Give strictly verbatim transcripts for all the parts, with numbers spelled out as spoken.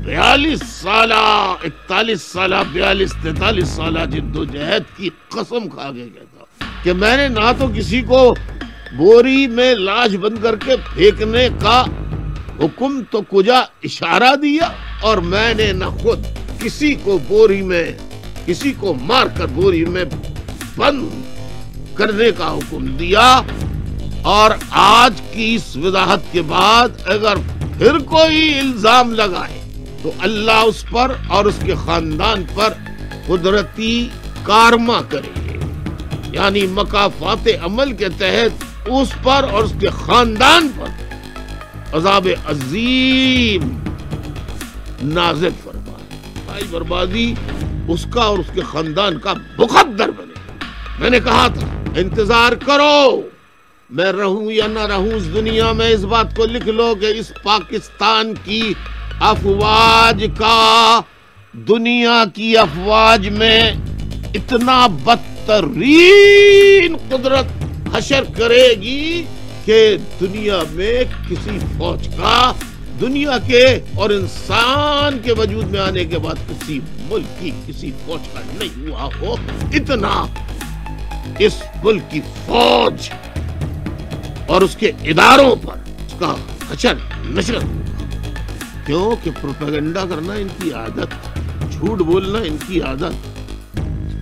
بیالیس سالہ اکتالیس سالہ بیالیس تینتالیس سالہ جدوجہد کی قسم کھا کے کہتا کہ میں نے نہ تو کسی کو بوری میں لاش بند کر کے پھینکنے کا حکم تو کجا اشارہ دیا، اور میں نے نہ خود کسی کو بوری میں کسی کو مار کر بوری میں بند کرنے کا حکم دیا۔ اور آج کی اس وضاحت کے بعد اگر پھر کوئی الزام لگائے تو اللہ اس پر اور اس کے خاندان پر قدرتی کارما کرے گے، یعنی مکافات عمل کے تحت اس پر اور اس کے خاندان پر عذاب عظیم نازل فرمائے۔ بھائی بربادی اس کا اور اس کے خاندان کا مقدر بنے۔ میں نے کہا تھا انتظار کرو، میں رہوں یا نہ رہوں اس دنیا میں، اس بات کو لکھ لو کہ اس پاکستان کی افواج کا دنیا کی افواج میں اتنا بدترین قدرت حشر کرے گی کہ دنیا میں کسی فوج کا، دنیا کے اور انسان کے وجود میں آنے کے بعد کسی ملک کی کسی فوج کا نہیں ہوا ہو اتنا اس ملک کی فوج اور اس کے اداروں پر اس کا حشر نشر ہوگا۔ کیوں کہ پروپیگنڈا کرنا ان کی عادت، جھوٹ بولنا ان کی عادت۔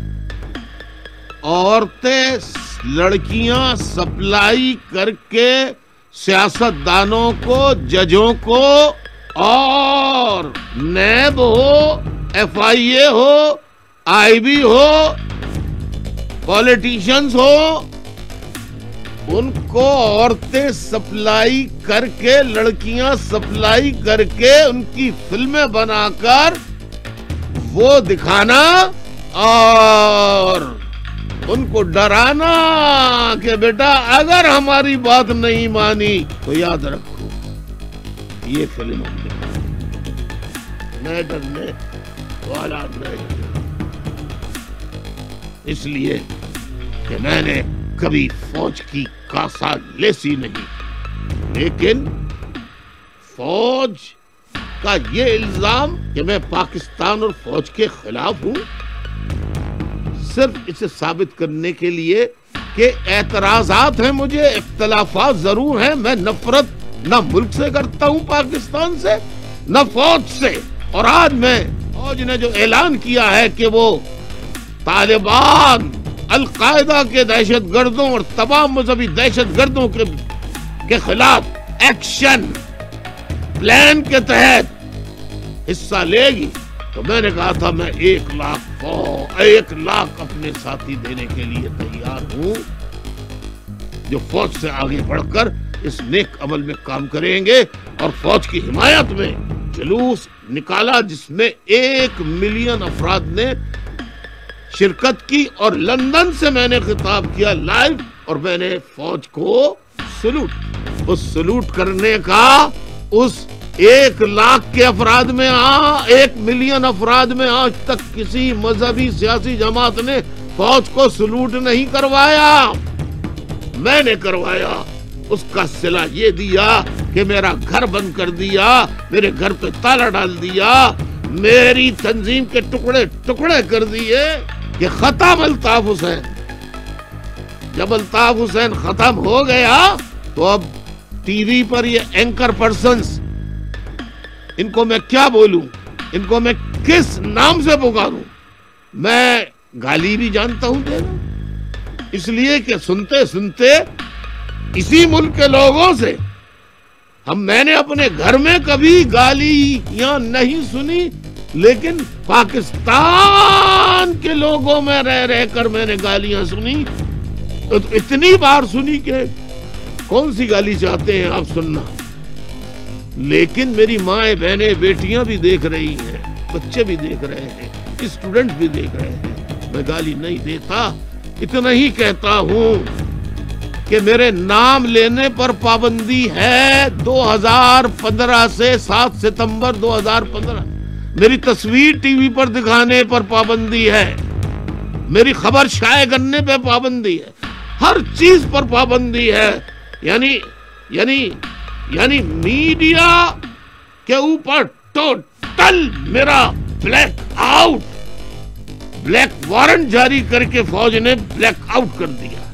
عورتیں لڑکیاں سپلائی کر کے سیاست دانوں کو، ججوں کو، اور نیب ہو، ایف آئی اے ہو، آئی بی ہو، پولیٹیشنز ہو، ان کو عورتیں سپلائی کر کے، لڑکیاں سپلائی کر کے ان کی فلمیں بنا کر وہ دکھانا اور ان کو ڈرانا کہ بیٹا اگر ہماری بات نہیں مانی تو یاد رکھو یہ فلم ہم نے میں ڈرنے والا نہیں، اس لیے کہ میں نے کبھی فوج کی کاسا لیسی نہیں، لیکن فوج کا یہ الزام کہ میں پاکستان اور فوج کے خلاف ہوں، صرف اسے ثابت کرنے کے لیے کہ اعتراضات ہیں، مجھے اختلافات ضرور ہیں، میں نفرت نہ ملک سے کرتا ہوں پاکستان سے نہ فوج سے، اور آج میں فوج نے جو اعلان کیا ہے کہ وہ طالبان، القاعدہ کے دہشت گردوں اور تمام مذہبی دہشت گردوں کے کے خلاف ایکشن پلان کے تحت حصہ لے گی، تو میں نے کہا تھا میں ایک لاکھ فوج ایک لاکھ اپنے ساتھی دینے کے لیے تیار ہوں جو فوج سے آگے بڑھ کر اس نیک عمل میں کام کریں گے، اور فوج کی حمایت میں جلوس نکالا جس میں ایک ملین افراد نے شرکت کی، اور لندن سے میں نے خطاب کیا لائیو، اور میں نے فوج کو سلوٹ اس سلوٹ کرنے کا اس ایک لاکھ کے افراد میں آ ایک ملین افراد میں آج تک کسی مذہبی سیاسی جماعت نے فوج کو سلوٹ نہیں کروایا، میں نے کروایا۔ اس کا صلہ یہ دیا کہ میرا گھر بند کر دیا، میرے گھر پہ تالا ڈال دیا، میری تنظیم کے ٹکڑے ٹکڑے کر دیے کہ ختم الطاف حسین۔ جب الطاف حسین ختم ہو گیا تو اب ٹی وی پر یہ اینکر پرسنز، ان کو میں کیا بولوں، ان کو میں کس نام سے پکاروں؟ میں گالی بھی جانتا ہوں دینا، اس لیے کہ سنتے سنتے اسی ملک کے لوگوں سے ہم میں نے اپنے گھر میں کبھی گالیاں نہیں سنی، لیکن پاکستان کے لوگوں میں رہ رہ کر میں نے گالیاں سنی، اتنی بار سنی کہ کون سی گالی چاہتے ہیں آپ سننا، لیکن میری مائیں بہنیں بیٹیاں بھی دیکھ رہی ہیں، بچے بھی دیکھ رہے ہیں، اسٹوڈنٹ بھی دیکھ رہے ہیں، میں گالی نہیں دیتا، اتنا ہی کہتا ہوں کہ میرے نام لینے پر پابندی ہے دو ہزار پندرہ سے سات ستمبر دو ہزار پندرہ، میری تصویر ٹی وی پر دکھانے پر پابندی ہے، میری خبر شائع کرنے پہ پابندی ہے، ہر چیز پر پابندی ہے، یعنی یعنی یعنی میڈیا کے اوپر ٹوٹل معطل، میرا بلیک آؤٹ، بلیک وارنٹ جاری کر کے فوج نے بلیک آؤٹ کر دیا.